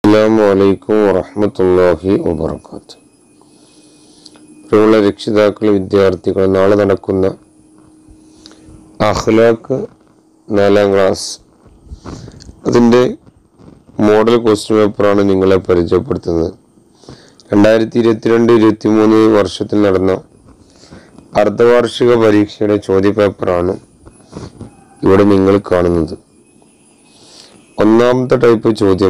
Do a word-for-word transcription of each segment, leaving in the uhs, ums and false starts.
അസ്സലാമു അലൈക്കും വറഹ്മത്തുള്ളാഹി വബറകാതുഹു. പ്രിയമുള്ള രക്ഷിതാക്കളെ, വിദ്യാർത്ഥികൾ, നാളെ നടക്കുന്ന അഖ്ലാഖ് നാലാം ക്ലാസ് അതിൻ്റെ മോഡൽ ക്വസ്റ്റ്യൻ പേപ്പറാണ് നിങ്ങളെ പരിചയപ്പെടുത്തുന്നത്. രണ്ടായിരത്തി ഇരുപത്തിരണ്ട് ഇരുപത്തി മൂന്ന് വർഷത്തിൽ നടന്ന അർദ്ധവാർഷിക പരീക്ഷയുടെ ചോദ്യപേപ്പറാണ് ഇവിടെ നിങ്ങൾ കാണുന്നത്. ഒന്നാമത്തെ ടൈപ്പ് ചോദ്യം,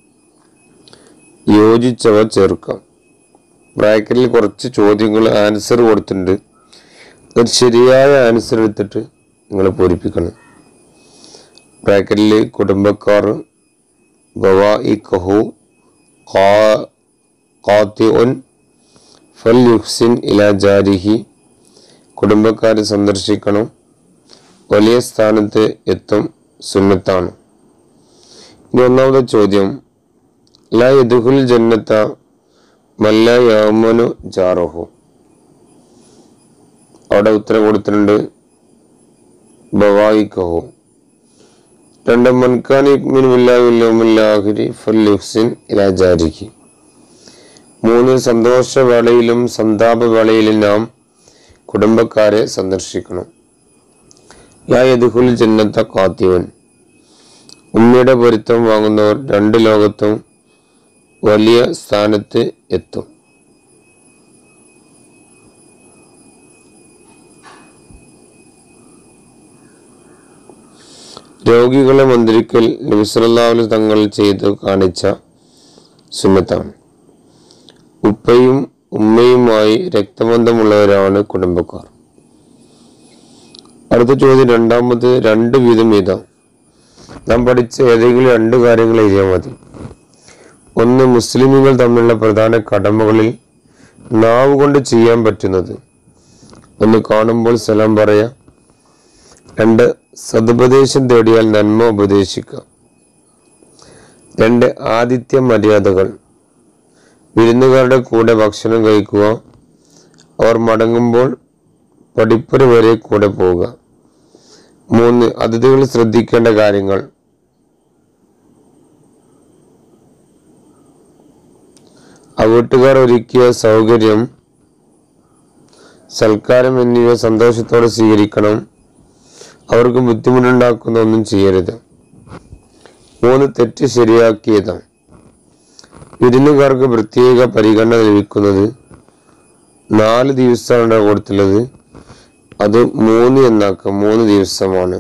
യോജിച്ചവ ചേർക്കാം. ബ്രാക്കറ്റിൽ കുറച്ച് ചോദ്യങ്ങൾ ആൻസർ കൊടുത്തിട്ടുണ്ട്. ഒരു ശരിയായ ആൻസർ എടുത്തിട്ട് നിങ്ങൾ പൂരിപ്പിക്കണം. ബ്രാക്കറ്റിൽ കുടുംബക്കാർ, ബവാഇഖഹു, ഖാതിഉൻ, ഫൽ യുഹ്സിൻ ഇലാ ജാരിഹി, കുടുംബക്കാരെ സന്ദർശിക്കണം, വലിയ സ്ഥാനത്ത് എത്തും, സുന്നത്താണ്. ഇനി ഒന്നാമത്തെ ചോദ്യം, ലാ യദ്ഖുൽ ജന്നത മൻ ലാ യഅ്മനു ജാറഹു. അവിടെ ഉത്തരം കൊടുത്തിട്ടുണ്ട് ബവാഇഖഹു. രണ്ട്, മൻ കാന യുഅ്മിനു ബില്ലാഹി വൽ യൗമിൽ ആഖിരി ഫൽയുഹ്സിൻ ഇലാ ജാരിഹി. മൂന്ന്, സന്തോഷവേളയിലും സന്താപവേളയിലും നാം കുടുംബക്കാരെ സന്ദർശിക്കണം. ലാ യദ്ഖുൽ ജന്നത ഖാതിഉൻ. ഉമ്മയുടെ പൊരുത്തം വാങ്ങുന്നവർ രണ്ട് ലോകത്തും വലിയ സ്ഥാനത്ത് എത്തും. രോഗികളെ മന്ത്രിക്കൽ നബി സല്ലല്ലാഹു അലൈഹി വസല്ലം തങ്ങൾ ചെയ്ത് കാണിച്ച സുന്നത്താണ്. ഉപ്പയും ഉമ്മയുമായി രക്തബന്ധമുള്ളവരാണ് കുടുംബക്കാർ. അടുത്ത ചോദ്യം, രണ്ടാമത്, രണ്ട് വീതം എഴുതാം. നാം പഠിച്ച ഏതെങ്കിലും രണ്ട് കാര്യങ്ങൾ എഴുതിയാൽ മതി. ഒന്ന്, മുസ്ലിമുകൾ തമ്മിലുള്ള പ്രധാന കടമകളിൽ നാവ് കൊണ്ട് ചെയ്യാൻ പറ്റുന്നത്. ഒന്ന്, കാണുമ്പോൾ സലാം പറയാം. രണ്ട്, സതുപദേശം തേടിയാൽ നന്മ ഉപദേശിക്കുക. രണ്ട്, ആതിഥ്യ മര്യാദകൾ. വിരുന്നുകാരുടെ കൂടെ ഭക്ഷണം കഴിക്കുക. അവർ മടങ്ങുമ്പോൾ പടിപ്പുര വരെ കൂടെ പോവുക. മൂന്ന്, അതിഥികൾ ശ്രദ്ധിക്കേണ്ട കാര്യങ്ങൾ. ആ വീട്ടുകാർ ഒരുക്കിയ സൗകര്യം, സൽക്കാരം എന്നിവ സന്തോഷത്തോടെ സ്വീകരിക്കണം. അവർക്ക് ബുദ്ധിമുട്ടുണ്ടാക്കുന്ന ഒന്നും ചെയ്യരുത്. മൂന്ന്, തെറ്റ് ശരിയാക്കിയതാണ്. വിരുന്നുകാർക്ക് പ്രത്യേക പരിഗണന ലഭിക്കുന്നത്. നാല് ദിവസമാണ് കൊടുത്തുള്ളത്, അത് മൂന്ന് എന്നാക്കാം, മൂന്ന് ദിവസമാണ്.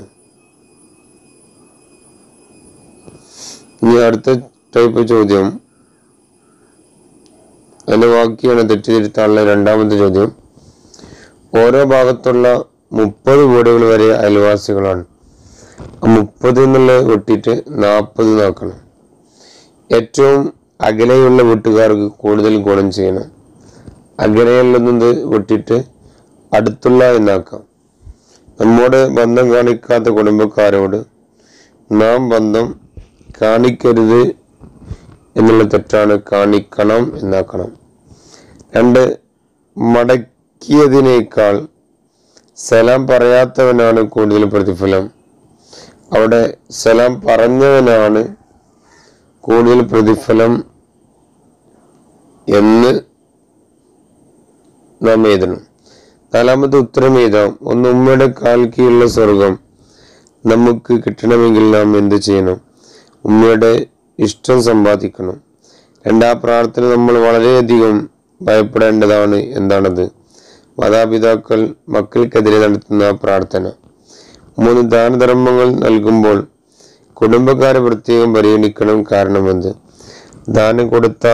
ഇനി അടുത്ത ടൈപ്പ് ചോദ്യം, അതിന്റെ ബാക്കിയാണ് തെറ്റിദ്ധരുത്താനുള്ള രണ്ടാമത്തെ ചോദ്യം. ഓരോ ഭാഗത്തുള്ള മുപ്പത് വീടുകൾ വരെ അയൽവാസികളാണ്. മുപ്പത് എന്നുള്ളത് വെട്ടിയിട്ട് നാൽപ്പത് നാക്കണം. ഏറ്റവും അകലെയുള്ള വീട്ടുകാർക്ക് കൂടുതൽ ഗുണം ചെയ്യണം. അകലെയുള്ളത് വെട്ടിയിട്ട് അടുത്തുള്ള എന്നാക്കാം. നമ്മുടെ ബന്ധം കാണിക്കാത്ത കുടുംബക്കാരോട് നാം ബന്ധം കാണിക്കരുത് എന്നുള്ള തെറ്റാണ്, കാണിക്കണം എന്നാക്കണം. രണ്ട്, മടക്കിയതിനേക്കാൾ സലാം പറയാത്തവനാണ് കൂടുതൽ പ്രതിഫലം. അവിടെ സലാം പറഞ്ഞവനാണ് കൂടുതൽ പ്രതിഫലം എന്ന് നാം എഴുതണം. നാലാമത്തെ ഉത്തരം എഴുതാം. ഒന്ന്, ഉമ്മയുടെ കാൽ കീഴിലുള്ള സ്വർഗം നമുക്ക് കിട്ടണമെങ്കിൽ നാം എന്ത് ചെയ്യണം? ഉമ്മയുടെ ഇഷ്ടം സമ്പാദിക്കണം. രണ്ടാ പ്രാർത്ഥന നമ്മൾ വളരെയധികം ഭയപ്പെടേണ്ടതാണ്. എന്താണത്? മാതാപിതാക്കൾ മക്കൾക്കെതിരെ നടത്തുന്ന പ്രാർത്ഥന. മൂന്ന്, ദാനധർമ്മങ്ങൾ നൽകുമ്പോൾ കുടുംബക്കാരെ പ്രത്യേകം പരിഗണിക്കണം. കാരണം എന്ത്? ദാനം കൊടുത്ത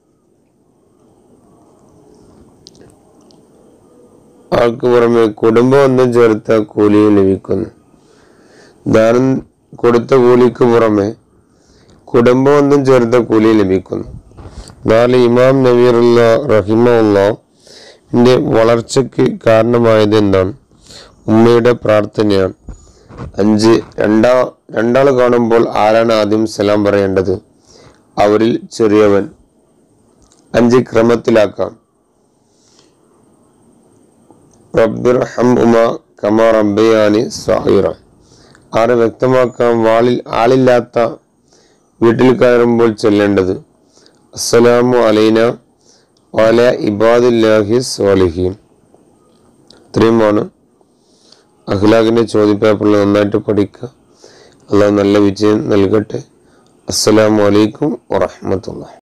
ആൾക്ക് പുറമെ കുടുംബബന്ധം ചേർത്ത കൂലിയും ലഭിക്കുന്നു. ദാനം കൊടുത്ത കൂലിക്ക് പുറമെ കുടുംബബന്ധം ചേർത്ത കൂലി ലഭിക്കുന്നു. നാല്, ഇമാം നബീറുല്ലാ റഹിമഹുല്ലാഹിന്റെ വളർച്ചയ്ക്ക് കാരണമായത് എന്താണ്? ഉമ്മയുടെ പ്രാർത്ഥനയാണ്. അഞ്ച്, രണ്ടാ രണ്ടാൾ കാണുമ്പോൾ ആരാണ് ആദ്യം സലാം പറയേണ്ടത്? അവരിൽ ചെറിയവൻ. അഞ്ച്, ക്രമത്തിലാക്കാം. റബ്ബിർഹംഹുമാ കമാ റബ്ബയാനി സഗീറ. ആറ്, വ്യക്തമാക്കാം. വാളിൽ ആളില്ലാത്ത വീട്ടിൽ കയറുമ്പോൾ ചൊല്ലേണ്ടത്. അസ്സലാമു അലൈന വഅല ഇബാദില്ലാഹി സ്വാലിഹീൻ. ഇത്രയുമാണ് അഖ്ലാഖിൻ്റെ ചോദ്യപേപ്പറിൽ നന്നായിട്ട് പഠിക്കുക. അള്ളാഹു നല്ല വിജയം നൽകട്ടെ. അസ്സലാമു അലൈക്കും വറഹ്മത്തുള്ളാഹി.